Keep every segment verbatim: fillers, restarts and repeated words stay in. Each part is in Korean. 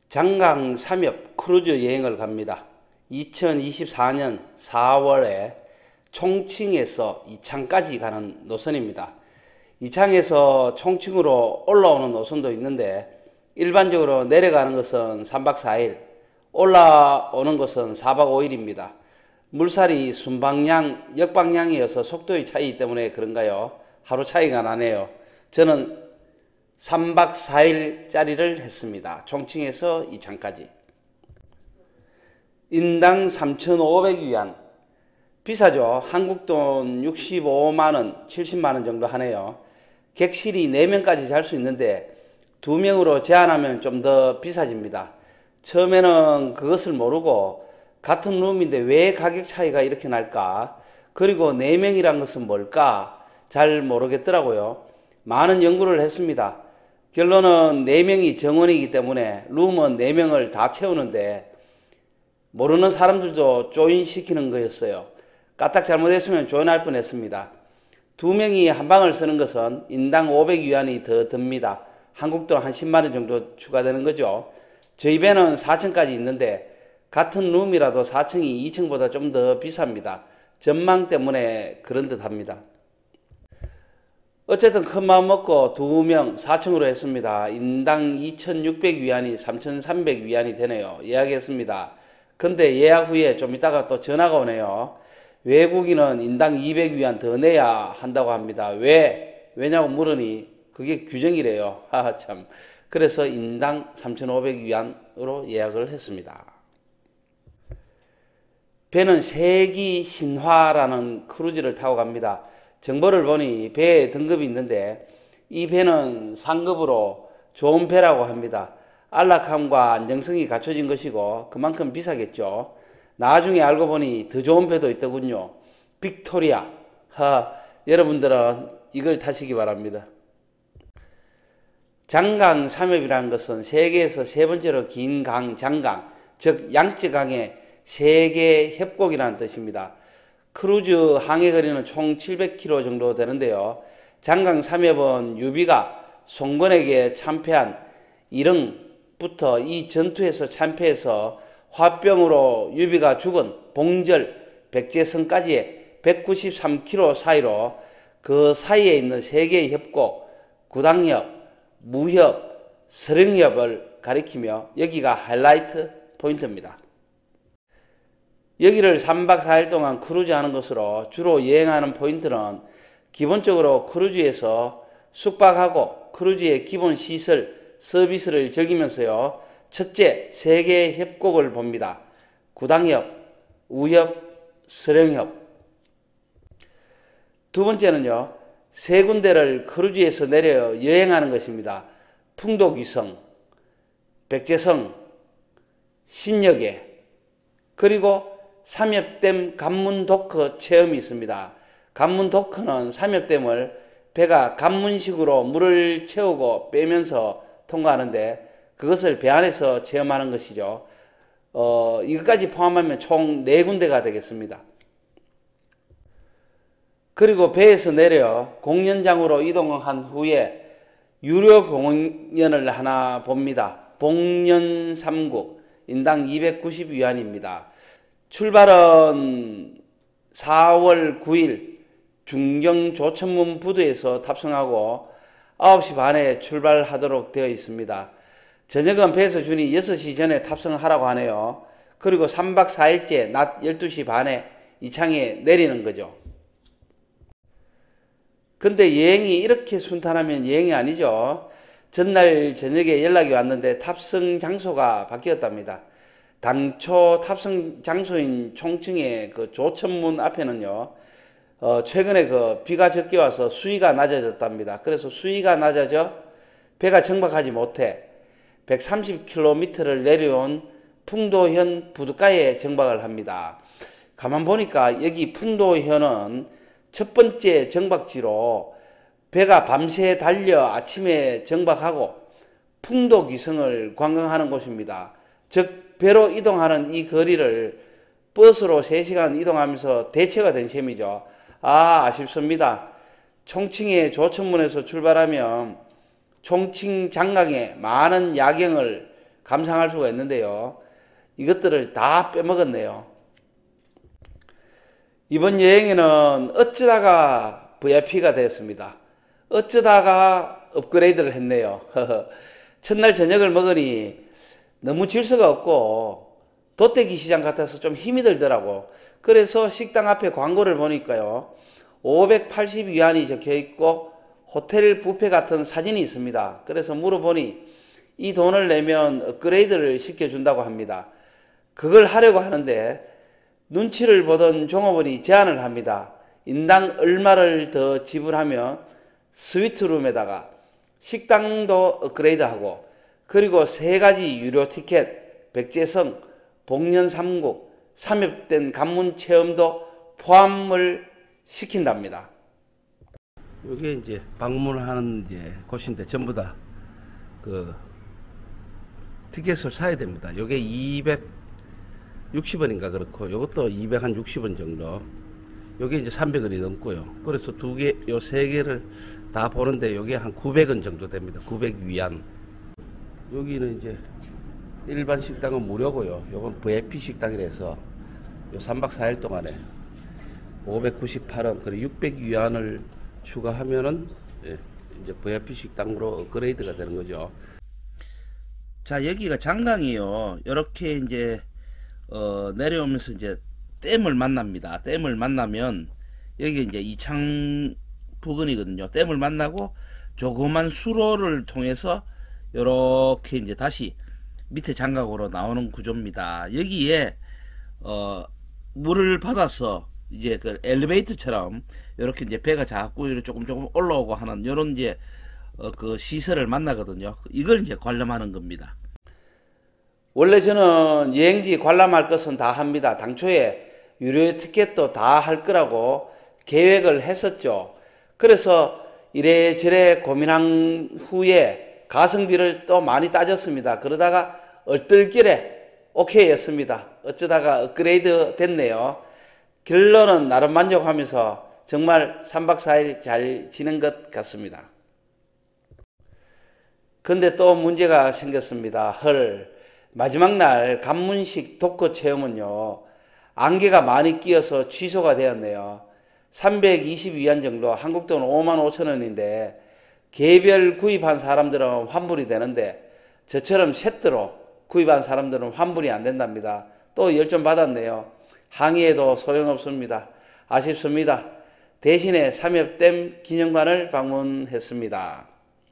장강 삼엽 크루즈 여행을 갑니다. 이천이십사 년 사월에 총칭에서 이창까지 가는 노선입니다. 이창에서 총칭으로 올라오는 노선도 있는데 일반적으로 내려가는 것은 삼 박 사 일, 올라오는 것은 사 박 오 일입니다. 물살이 순방향, 역방향이어서 속도의 차이 때문에 그런가요? 하루 차이가 나네요. 저는 삼 박 사 일짜리를 했습니다. 총칭에서 이창까지. 인당 삼천오백 위안. 비싸죠. 한국돈 육십오만 원, 칠십만 원 정도 하네요. 객실이 네 명까지 잘 수 있는데 두 명으로 제한하면 좀 더 비싸집니다. 처음에는 그것을 모르고 같은 룸인데 왜 가격 차이가 이렇게 날까? 그리고 네 명이란 것은 뭘까? 잘 모르겠더라고요. 많은 연구를 했습니다. 결론은 네 명이 정원이기 때문에 룸은 네 명을 다 채우는데 모르는 사람들도 조인시키는 거였어요. 까딱 잘못했으면 조인할 뻔했습니다. 두 명이 한 방을 쓰는 것은 인당 오백 위안이 더 듭니다. 한국돈 한 십만 원 정도 추가되는 거죠. 저희 배는 사 층까지 있는데 같은 룸이라도 사 층이 이 층보다 좀 더 비쌉니다. 전망 때문에 그런 듯 합니다. 어쨌든 큰 마음 먹고 두 명 사 층으로 했습니다. 인당 이천육백 위안이 삼천삼백 위안이 되네요. 예약했습니다. 근데 예약 후에 좀 이따가 또 전화가 오네요. 외국인은 인당 이백 위안 더 내야 한다고 합니다. 왜? 왜냐고 물으니 그게 규정이래요. 하하 참. 그래서 인당 삼천오백 위안으로 예약을 했습니다. 배는 세기 신화라는 크루즈를 타고 갑니다. 정보를 보니 배에 등급이 있는데 이 배는 상급으로 좋은 배라고 합니다. 안락함과 안정성이 갖춰진 것이고 그만큼 비싸겠죠. 나중에 알고 보니 더 좋은 배도 있더군요. 빅토리아. 하, 여러분들은 이걸 타시기 바랍니다. 장강 삼엽이라는 것은 세계에서 세 번째로 긴 강, 장강, 즉 양쯔강의 세계 협곡이라는 뜻입니다. 크루즈 항해 거리는 총 칠백 킬로미터 정도 되는데요. 장강 삼엽은 유비가 송건에게 참패한 일흥부터 이 전투에서 참패해서 화병으로 유비가 죽은 봉절, 백제성까지의 백구십삼 킬로미터 사이로 그 사이에 있는 세 개의 협곡, 구당협, 무협, 서령협을 가리키며 여기가 하이라이트 포인트입니다. 여기를 삼 박 사 일 동안 크루즈하는 것으로 주로 여행하는 포인트는 기본적으로 크루즈에서 숙박하고 크루즈의 기본 시설, 서비스를 즐기면서요. 첫째, 세 개의 협곡을 봅니다. 구당협, 우협, 서령협. 두 번째는요. 세 군데를 크루즈에서 내려 여행하는 것입니다. 풍도귀성, 백제성, 신여계, 그리고 삼엽댐 관문도크 체험이 있습니다. 관문도크는 삼엽댐을 배가 관문식으로 물을 채우고 빼면서 통과하는데 그것을 배 안에서 체험하는 것이죠. 어, 이것까지 포함하면 총 네 군데가 되겠습니다. 그리고 배에서 내려 공연장으로 이동한 후에 유료 공연을 하나 봅니다. 봉연 삼국, 인당 이백구십 위안입니다. 출발은 사월 구일 중경 조천문 부두에서 탑승하고 아홉 시 반에 출발하도록 되어 있습니다. 저녁은 배에서 주니 여섯 시 전에 탑승하라고 하네요. 그리고 삼 박 사 일째 낮 열두 시 반에 이창에 내리는 거죠. 근데 여행이 이렇게 순탄하면 여행이 아니죠. 전날 저녁에 연락이 왔는데 탑승 장소가 바뀌었답니다. 당초 탑승 장소인 총칭의 그 조천문 앞에는요, 어, 최근에 그 비가 적게 와서 수위가 낮아졌답니다. 그래서 수위가 낮아져 배가 정박하지 못해 백삼십 킬로미터를 내려온 풍도현 부두가에 정박을 합니다. 가만 보니까 여기 풍도현은 첫 번째 정박지로 배가 밤새 달려 아침에 정박하고 풍도귀성을 관광하는 곳입니다. 즉 배로 이동하는 이 거리를 버스로 세 시간 이동하면서 대체가 된 셈이죠. 아, 아쉽습니다. 총칭의 조천문에서 출발하면 총칭 장강에 많은 야경을 감상할 수가 있는데요. 이것들을 다 빼먹었네요. 이번 여행에는 어쩌다가 브이아이피가 되었습니다. 어쩌다가 업그레이드를 했네요. 첫날 저녁을 먹으니 너무 질서가 없고 돗대기 시장 같아서 좀 힘이 들더라고. 그래서 식당 앞에 광고를 보니까요, 오백팔십 위안이 적혀 있고 호텔 뷔페 같은 사진이 있습니다. 그래서 물어보니 이 돈을 내면 업그레이드를 시켜준다고 합니다. 그걸 하려고 하는데 눈치를 보던 종업원이 제안을 합니다. 인당 얼마를 더 지불하면 스위트룸에다가 식당도 업그레이드하고, 그리고 세 가지 유료 티켓, 백제성, 복년 삼국, 삼엽된 관문 체험도 포함을 시킨답니다. 이게 이제 방문하는 이제 곳인데 전부 다 그 티켓을 사야 됩니다. 이게 이백육십 원인가 그렇고, 요것도 이백육십 원 정도. 요게 이제 삼백 원이 넘고요. 그래서 두 개, 요 세 개를 다 보는데 요게 한 구백 원 정도 됩니다. 구백 위안. 여기는 이제 일반 식당은 무료고요. 요건 브이아이피 식당이라서 요 삼 박 사 일 동안에 오백구십팔 원, 그리고 육백 위안을 추가하면은 예, 이제 브이아이피 식당으로 업그레이드가 되는 거죠. 자, 여기가 장강이요. 이렇게 이제 어, 내려오면서 이제 댐을 만납니다. 댐을 만나면 여기 이제 이창 부근이거든요. 댐을 만나고 조그만 수로를 통해서 이렇게 이제 다시 밑에 장각으로 나오는 구조입니다. 여기에 어, 물을 받아서 이제 그 엘리베이터처럼 이렇게 이제 배가 자꾸 이렇게 조금 조금 올라오고 하는 이런 이제 어, 그 시설을 만나거든요. 이걸 이제 관람하는 겁니다. 원래 저는 여행지 관람할 것은 다 합니다. 당초에 유료 티켓도 다 할 거라고 계획을 했었죠. 그래서 이래저래 고민한 후에 가성비를 또 많이 따졌습니다. 그러다가 얼떨결에 오케이 했습니다. 어쩌다가 업그레이드 됐네요. 결론은 나름 만족하면서 정말 삼 박 사 일 잘 지낸 것 같습니다. 근데 또 문제가 생겼습니다. 헐, 마지막 날 관문식 독거 체험은요, 안개가 많이 끼어서 취소가 되었네요. 삼백이십 위안 정도, 한국 돈 오만 오천 원인데 개별 구입한 사람들은 환불이 되는데 저처럼 세트로 구입한 사람들은 환불이 안 된답니다. 또 열점 받았네요. 항의해도 소용없습니다. 아쉽습니다. 대신에 삼엽댐 기념관을 방문했습니다.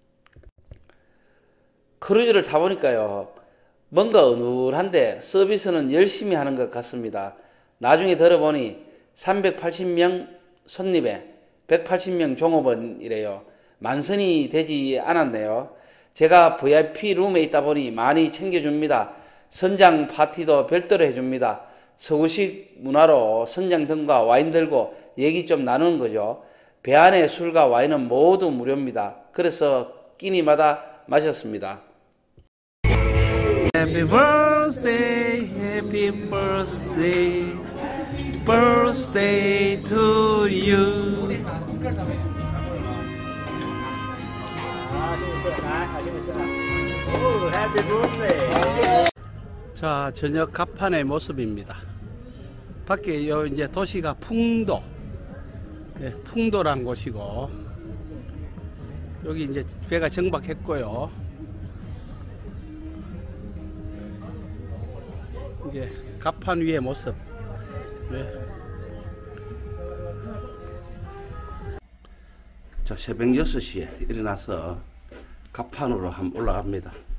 크루즈를 타보니까요, 뭔가 어눌한데 서비스는 열심히 하는 것 같습니다. 나중에 들어보니 삼백팔십 명 손님에 백팔십 명 종업원이래요. 만선이 되지 않았네요. 제가 브이아이피 룸에 있다 보니 많이 챙겨줍니다. 선장 파티도 별도로 해줍니다. 서구식 문화로 선장등과 와인 들고 얘기 좀 나누는 거죠. 배 안에 술과 와인은 모두 무료입니다. 그래서 끼니마다 마셨습니다. Happy birthday, happy birthday, birthday to you. 자, 저녁 갑판의 모습입니다. 밖에 요 이제 도시가 풍도, 네, 풍도란 곳이고, 여기 이제 배가 정박했고요. 이제 갑판 위의 모습. 네. 자, 새벽 여섯 시에 일어나서 갑판으로 한번 올라갑니다.